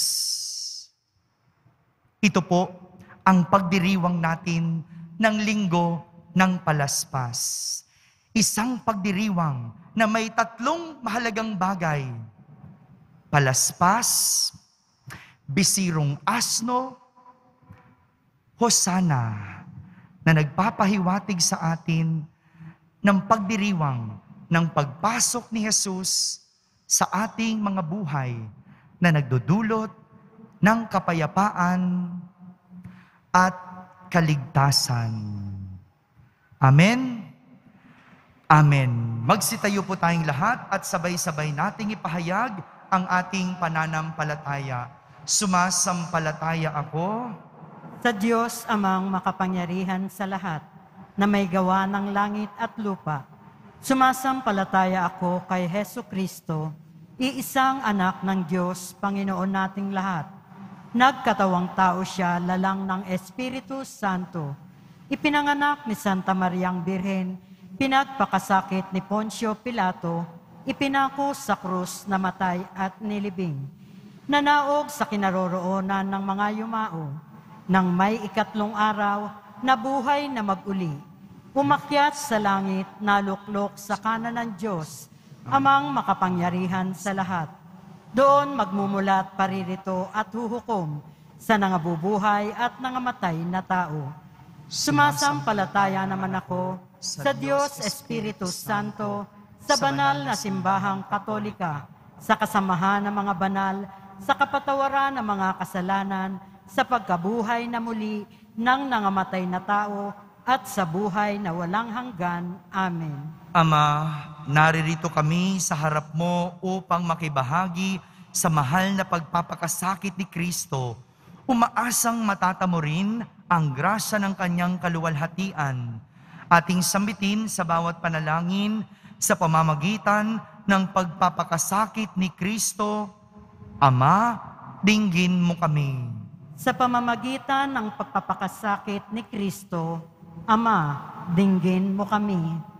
Ito po ang pagdiriwang natin ng linggo ng palaspas. Isang pagdiriwang na may tatlong mahalagang bagay. Palaspas, bisirong asno, hosana, na nagpapahiwatig sa atin ng pagdiriwang ng pagpasok ni Jesus sa ating mga buhay na nagdudulot ng kapayapaan at kaligtasan. Amen? Amen. Magsitayo po tayong lahat at sabay-sabay nating ipahayag ang ating pananampalataya. Sumasampalataya ako Sa Diyos amang makapangyarihan sa lahat, na may gawa ng langit at lupa. Sumasampalataya ako kay Hesu Kristo, iisang anak ng Diyos, Panginoon nating lahat. Nagkatawang tao siya, lalang ng Espiritu Santo. Ipinanganak ni Santa Mariang Birhen, pinagpakasakit ni Poncio Pilato, ipinako sa krus, namatay at nilibing. Nanaog sa kinaroroonan ng mga yumao. Nang may ikatlong araw, nabuhay na mag-uli. Umakyat sa langit, naluklok sa kanan ng Diyos, amang makapangyarihan sa lahat. Doon magmumulat paririto at huhukom sa nangabubuhay at nangamatay na tao. Sumasampalataya naman ako sa Diyos Espiritu Santo, sa banal na simbahang Katolika, sa kasamahan ng mga banal, sa kapatawaran ng mga kasalanan, sa pagkabuhay na muli ng nangamatay na tao, at sa buhay na walang hanggan. Amen. Ama, naririto kami sa harap mo upang makibahagi sa mahal na pagpapakasakit ni Kristo. Umaasang matatamo rin ang grasya ng kanyang kaluwalhatian. Ating sambitin sa bawat panalangin sa pamamagitan ng pagpapakasakit ni Kristo. Ama, dinggin mo kami. Sa pamamagitan ng pagpapakasakit ni Kristo, Ama, dinggin mo kami.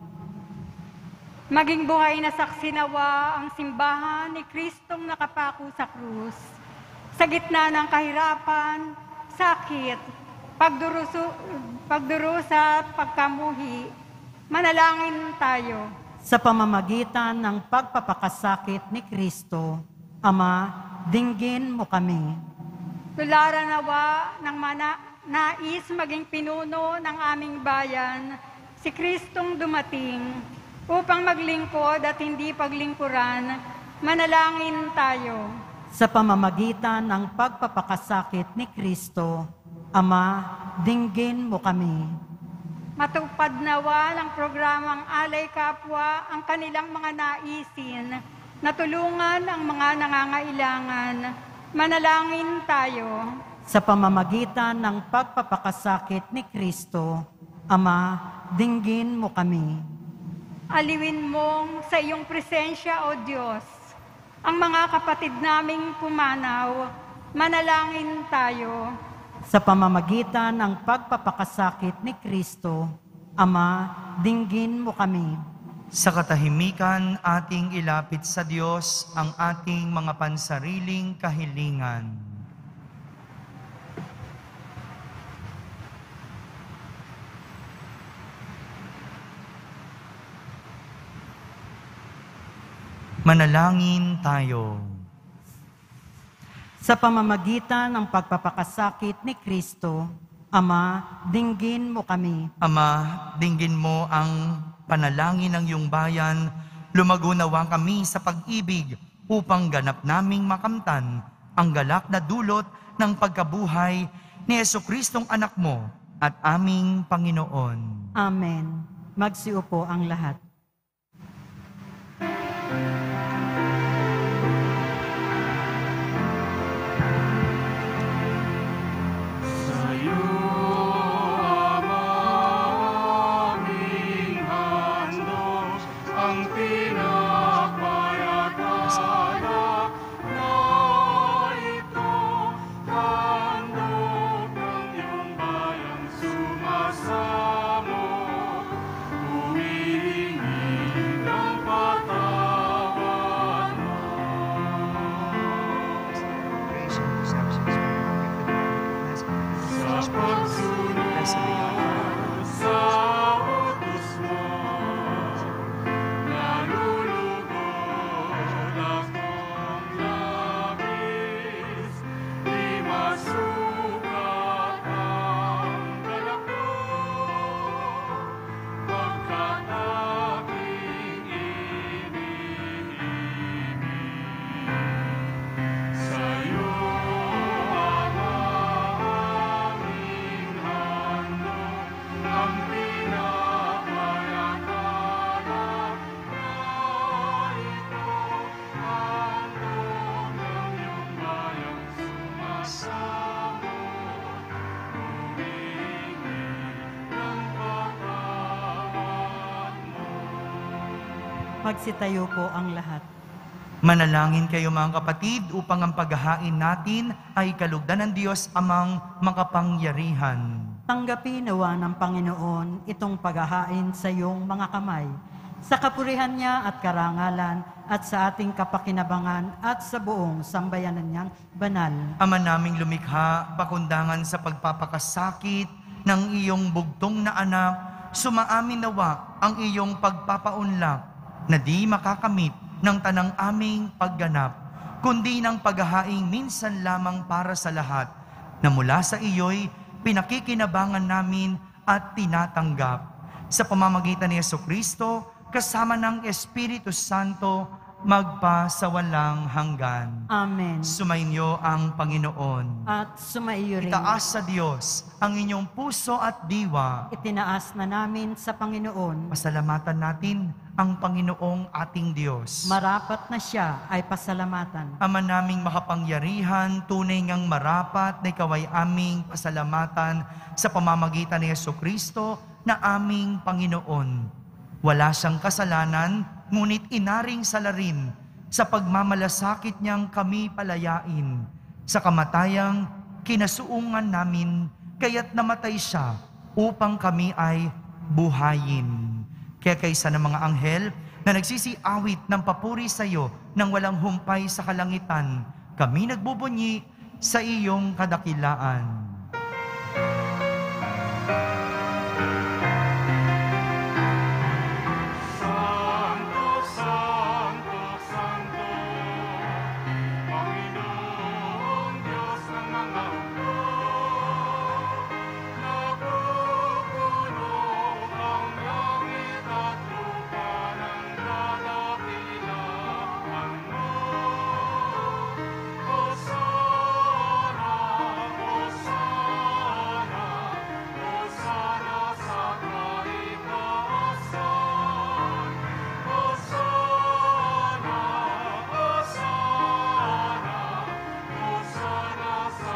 Maging buhay na saksi nawa ang simbahan ni Kristong nakapako sa krus. Sa gitna ng kahirapan, sakit, pagduruso, pagdurusa at pagkamuhi, manalangin tayo. Sa pamamagitan ng pagpapakasakit ni Kristo, Ama, dinggin mo kami. Tularan nawa ng mana, nais maging pinuno ng aming bayan, si Kristong dumating, upang maglingkod at hindi paglingkuran, manalangin tayo. Sa pamamagitan ng pagpapakasakit ni Kristo, Ama, dinggin mo kami. Matupad nawa ng programang Alay Kapwa ang kanilang mga naisin, na tulungan ang mga nangangailangan, manalangin tayo. Sa pamamagitan ng pagpapakasakit ni Kristo, Ama, dinggin mo kami. Aliwin mong sa iyong presensya, O Diyos, ang mga kapatid naming pumanaw, manalangin tayo. Sa pamamagitan ng pagpapakasakit ni Kristo, Ama, dinggin mo kami. Sa katahimikan, ating ilapit sa Diyos ang ating mga pansariling kahilingan. Manalangin tayo. Sa pamamagitan ng pagpapakasakit ni Kristo, Ama, dinggin mo kami. Ama, dinggin mo ang panalangin ng iyong bayan, lumago nawa kami sa pag-ibig upang ganap naming makamtan ang galak na dulot ng pagkabuhay ni Jesucristong anak mo at aming Panginoon. Amen. Magsiupo ang lahat. Sumasamo, humihingi Magsitayo po ang lahat. Manalangin kayo mga kapatid upang ang paghahain natin ay kalugdan ng Diyos amang makapangyarihan. Tanggapin nawa ng Panginoon itong paghahain sa iyong mga kamay, sa kapurihan niya at karangalan at sa ating kapakinabangan at sa buong sambayanan niyang banal. Ama naming lumikha, pakundangan sa pagpapakasakit ng iyong bugtong na anak, sumaamin nawa ang iyong pagpapaunlak na di makakamit ng tanang aming pagganap, kundi ng paghahaing minsan lamang para sa lahat, na mula sa iyo'y pinakikinabangan namin at tinatanggap. Sa pamamagitan ni Jesucristo, kasama ng Espiritu Santo, magpa sa walang hanggan. Amen. Sumainyo ang Panginoon. At sumaiyo rin. Itaas sa Diyos ang inyong puso at diwa. Itinaas na namin sa Panginoon. Pasalamatan natin ang Panginoong ating Diyos. Marapat na siya ay pasalamatan. Ama naming makapangyarihan, tunay ngang marapat na ikaw ay aming pasalamatan sa pamamagitan ni Jesucristo na aming Panginoon. Wala siyang kasalanan, ngunit inaring salarin sa pagmamalasakit niyang kami palayain. Sa kamatayang kinasuungan namin, kaya't namatay siya upang kami ay buhayin. Kaya kaysa ng mga anghel na nagsisiawit ng papuri sa iyo nang walang humpay sa kalangitan, kami nagbubunyi sa iyong kadakilaan. Santo, Santo, Santo, Panginoong Diyos ng mga hukbo, napupuno ang langit at lupa ng kadakilaan mo. Hosana, Hosana, Hosana sa kaitaasan. Hosana, Hosana, Hosana sa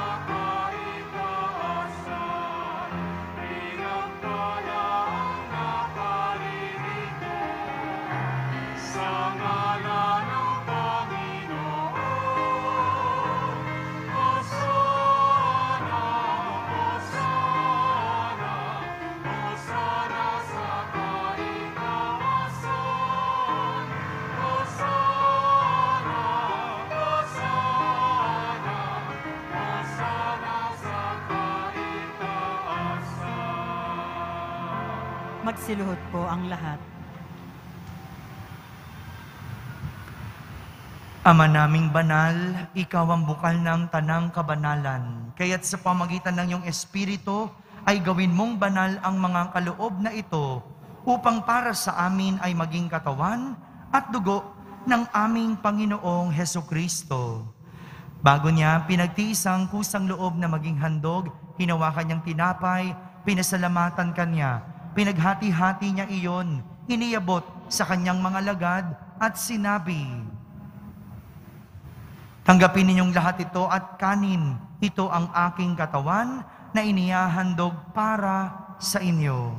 kaitaasan. Pinagpala ang naparirito sa ngalan ng Panginoon. Hosana, Hosana, Hosana sa kaitaasan. Hosana, Hosana, Hosana sa kaitaasan. Magsiluhod po ang lahat. Ama naming banal, ikaw ang bukal ng tanang kabanalan. Kaya't sa pamagitan ng iyong Espiritu, ay gawin mong banal ang mga kaloob na ito upang para sa amin ay maging katawan at dugo ng aming Panginoong Hesukristo. Bago niya pinagtiis ang kusang loob na maging handog, hinawakan niyang tinapay, pinasalamatan kanya, pinaghati-hati niya iyon, iniyabot sa kanyang mga lagad at sinabi, "Tanggapin ninyong lahat ito at kanin. Ito ang aking katawan na inihahandog para sa inyo."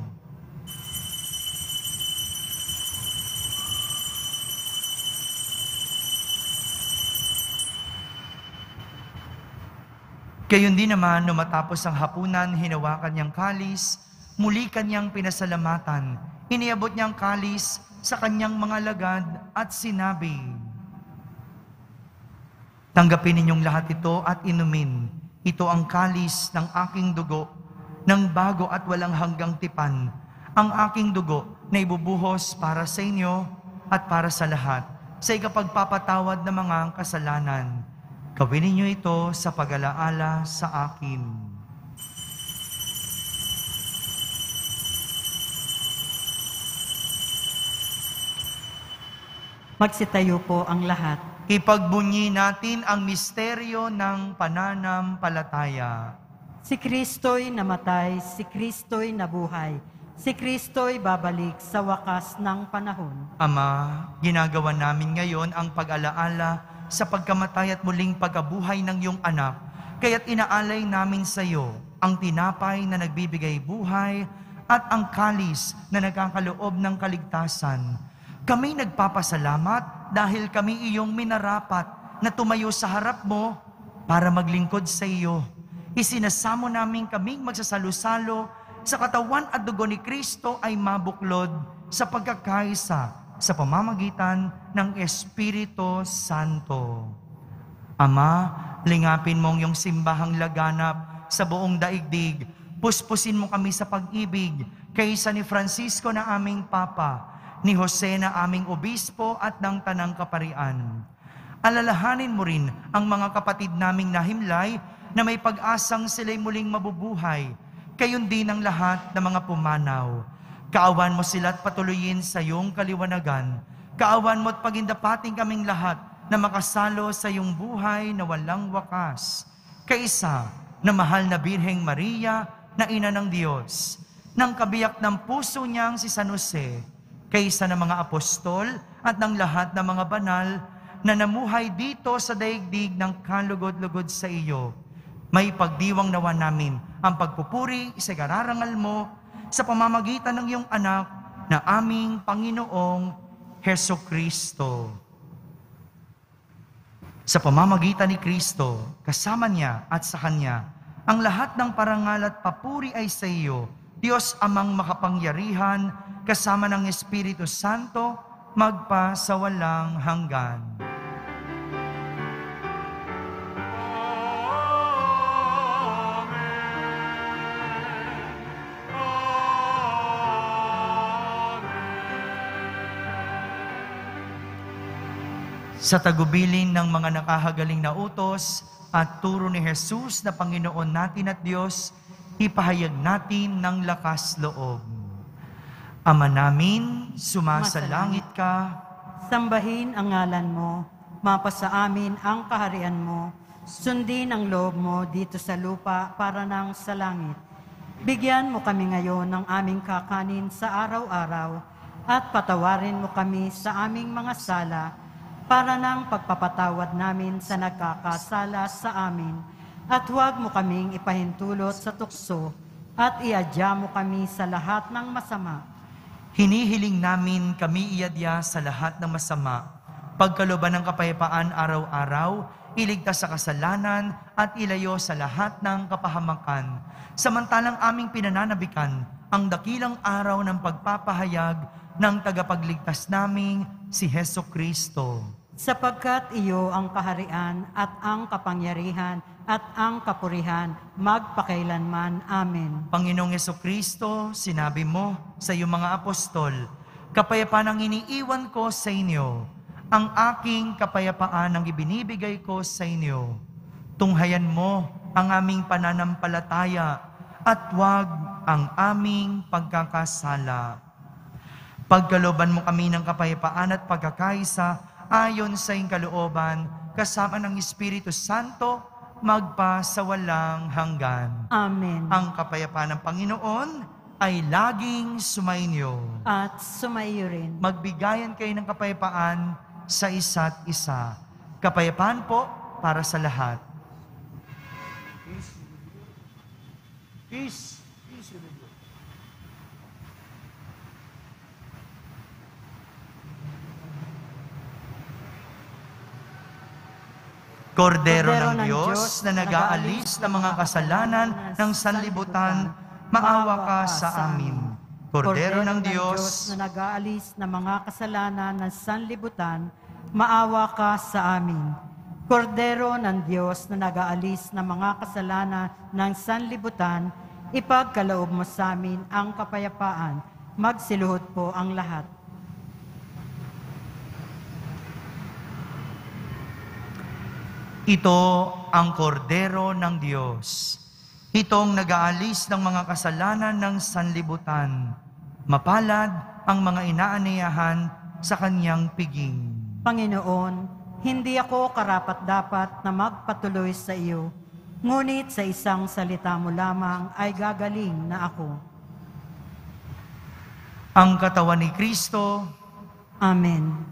Gayon din naman, nung matapos ang hapunan, hinawakan niyang kalis, muli kanyang pinasalamatan. Iniabot niyang kalis sa kanyang mga lagad at sinabi, "Tanggapin ninyong lahat ito at inumin. Ito ang kalis ng aking dugo, ng bago at walang hanggang tipan. Ang aking dugo na ibubuhos para sa inyo at para sa lahat, sa ikapagpapatawad ng mga kasalanan. Gawin ninyo ito sa pag-alaala sa akin." Magsitayo po ang lahat. Ipagbunyi natin ang misteryo ng pananampalataya. Si Kristo'y namatay, si Kristo'y nabuhay, si Kristo'y babalik sa wakas ng panahon. Ama, ginagawa namin ngayon ang pag-alaala sa pagkamatay at muling pagkabuhay ng iyong anak. Kaya't inaalay namin sa iyo ang tinapay na nagbibigay buhay at ang kalis na nagkakaloob ng kaligtasan. Kami nagpapasalamat dahil kami iyong minarapat na tumayo sa harap mo para maglingkod sa iyo. Isinasamo namin kaming magsasalo-salo sa katawan at dugo ni Kristo ay mabuklod sa pagkakaisa sa pamamagitan ng Espiritu Santo. Ama, lingapin mong iyong simbahang laganap sa buong daigdig. Puspusin mo kami sa pag-ibig kaysa ni Francisco na aming Papa, ni Jose na aming Obispo at ng Tanang Kaparian. Alalahanin mo rin ang mga kapatid naming nahimlay na may pag-asang sila'y muling mabubuhay, kayon din ang lahat ng mga pumanaw. Kaawan mo sila at patuloyin sa iyong kaliwanagan. Kaawan mo at pagindapating kaming lahat na makasalo sa iyong buhay na walang wakas. Kaisa na mahal na Birheng Maria na Ina ng Diyos, ng kabiyak ng puso niyang si San Jose, kaysa ng mga apostol at ng lahat ng mga banal na namuhay dito sa daigdig ng kalugod-lugod sa iyo. May pagdiwang nawa namin ang pagpupuri sa kararangal mo sa pamamagitan ng iyong anak na aming Panginoong Heso Kristo. Sa pamamagitan ni Kristo, kasama niya at sa Kanya, ang lahat ng parangal at papuri ay sa iyo, Diyos Amang makapangyarihan, kasama ng Espiritu Santo, magpa sa walang hanggan. Sa tagubilin ng mga nakahagaling na utos at turo ni Jesus na Panginoon natin at Diyos, ipahayag natin ng lakas loob. Ama namin, sumasalangit ka. Sambahin ang ngalan mo, mapasa amin ang kaharian mo, sundin ang loob mo dito sa lupa para nang sa langit. Bigyan mo kami ngayon ng aming kakanin sa araw-araw at patawarin mo kami sa aming mga sala para nang pagpapatawad namin sa nagkakasala sa amin. At huwag mo kaming ipahintulot sa tukso at iadya mo kami sa lahat ng masama. Hinihiling namin kami iadya sa lahat ng masama. Pagkalooban ng kapayapaan araw-araw, iligtas sa kasalanan at ilayo sa lahat ng kapahamakan. Samantalang aming pinananabikan ang dakilang araw ng pagpapahayag ng tagapagligtas naming si Heso Kristo. Sapagkat iyo ang kaharian at ang kapangyarihan at ang kapurihan magpakailanman. Amen. Panginoong Jesucristo, sinabi mo sa iyong mga apostol, kapayapaan ang iniiwan ko sa inyo, ang aking kapayapaan ang ibinibigay ko sa inyo. Tunghayan mo ang aming pananampalataya at huwag ang aming pagkakasala. Pagkalooban mo kami ng kapayapaan at pagkakaisa ayon sa iyong kalooban, kasama ng Espiritu Santo, magpa sa walang hanggan. Amen. Ang kapayapaan ng Panginoon ay laging sumainyo. At sumaiyo rin. Magbigayan kayo ng kapayapaan sa isa't isa. Kapayapaan po para sa lahat. Peace. Peace with you. Kordero ng Diyos na nag-aalis ng mga kasalanan ng sanlibutan, maawa ka sa amin. Kordero ng Diyos na nag-aalis ng mga kasalanan ng sanlibutan, maawa ka sa amin. Kordero ng Diyos na nag-aalis ng mga kasalanan ng sanlibutan, ipagkaloob mo sa amin ang kapayapaan. Magsiluhod po ang lahat. Ito ang kordero ng Diyos. Itong nag-aalis ng mga kasalanan ng sanlibutan. Mapalad ang mga inaaniyahan sa kanyang piging. Panginoon, hindi ako karapat-dapat na magpatuloy sa iyo, ngunit sa isang salita mo lamang ay gagaling na ako. Ang katawan ni Kristo. Amen.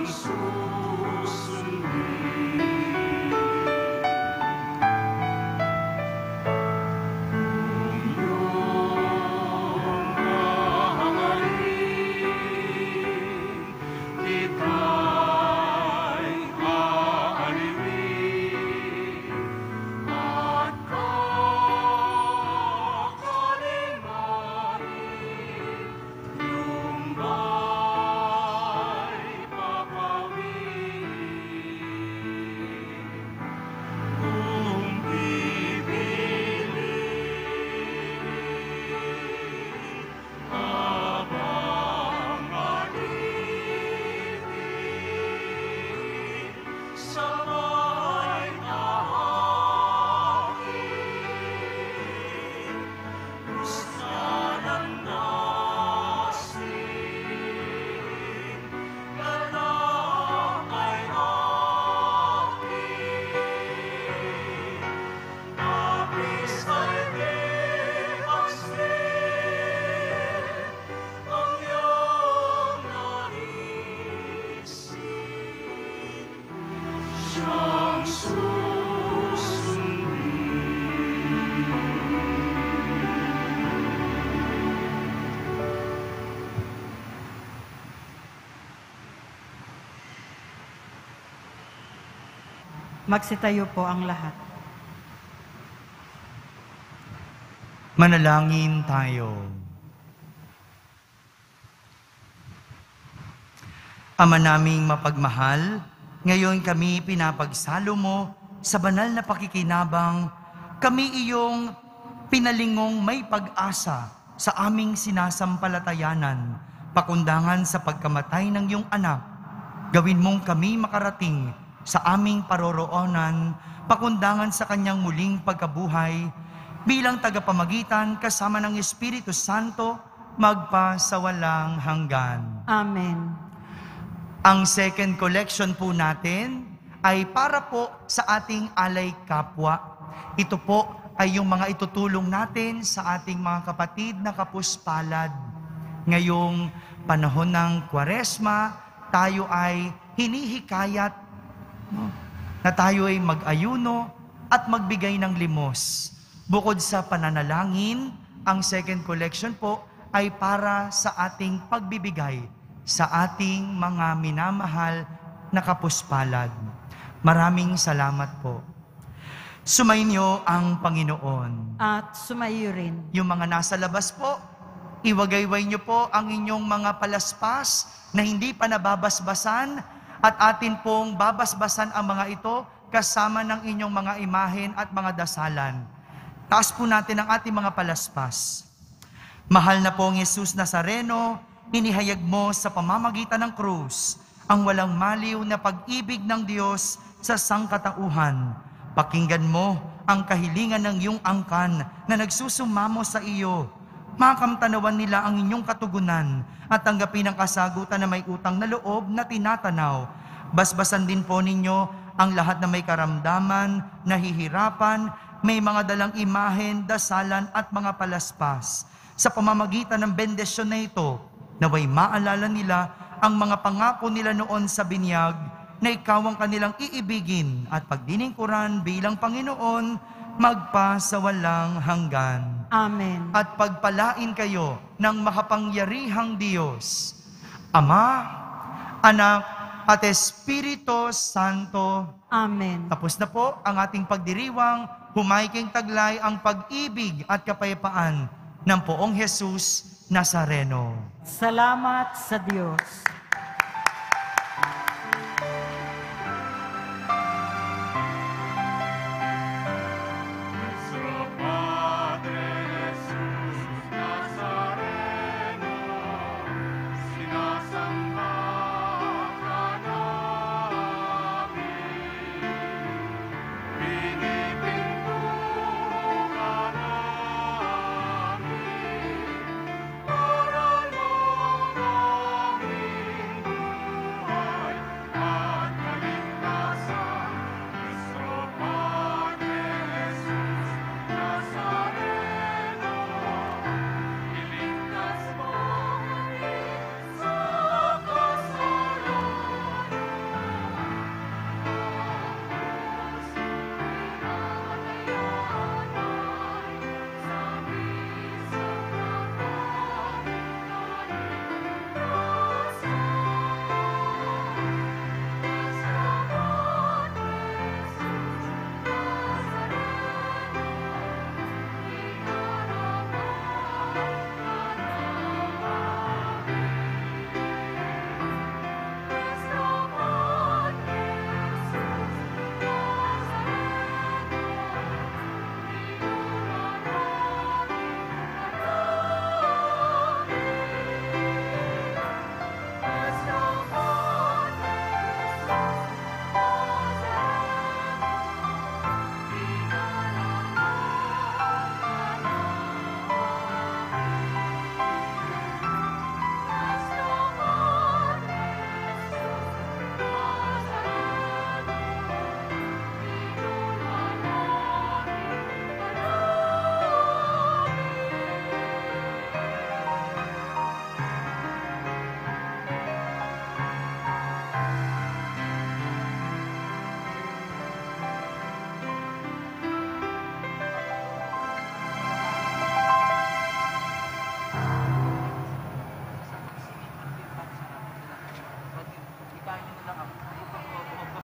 Magsitayo po ang lahat. Manalangin tayo. Ama naming mapagmahal, ngayon kami pinapagsalo mo sa banal na pakikinabang, kami iyong pinalingong may pag-asa sa aming sinasampalatayanan, pakundangan sa pagkamatay ng iyong anak. Gawin mong kami makarating sa aming paroroonan, pakundangan sa kanyang muling pagkabuhay, bilang tagapamagitan kasama ng Espiritu Santo, magpa sa walang hanggan. Amen. Ang second collection po natin ay para po sa ating alay kapwa. Ito po ay yung mga itutulong natin sa ating mga kapatid na kapuspalad. Ngayong panahon ng Kwaresma, tayo ay hinihikayat no, na tayo ay mag-ayuno at magbigay ng limos. Bukod sa pananalangin, ang second collection po ay para sa ating pagbibigay sa ating mga minamahal na kapuspalad. Maraming salamat po. Sumainyo ang Panginoon. At sumayo rin. Yung mga nasa labas po, iwagayway niyo po ang inyong mga palaspas na hindi pa nababasbasan at atin pong babasbasan ang mga ito kasama ng inyong mga imahen at mga dasalan. Taas po natin ang ating mga palaspas. Mahal na pong Jesus Nazareno, inihayag mo sa pamamagitan ng krus ang walang maliw na pag-ibig ng Diyos sa sangkatauhan. Pakinggan mo ang kahilingan ng iyong angkan na nagsusumamo sa iyo. Makamtanawan nila ang inyong katugunan at tanggapin ang kasagutan na may utang na loob na tinatanaw. Basbasan din po ninyo ang lahat na may karamdaman, nahihirapan, may mga dalang imahen, dasalan at mga palaspas. Sa pamamagitan ng bendisyon na ito, naway maalala nila ang mga pangako nila noon sa binyag na ikaw ang kanilang iibigin at pagdiningkuran bilang Panginoon magpa sa walang hanggan. Amen. At pagpalain kayo ng makapangyarihang Diyos, Ama, Anak, at Espiritu Santo. Amen. Tapos na po ang ating pagdiriwang, humaiking taglay ang pag-ibig at kapayapaan ng poong Jesus Nazareno. Salamat sa Diyos.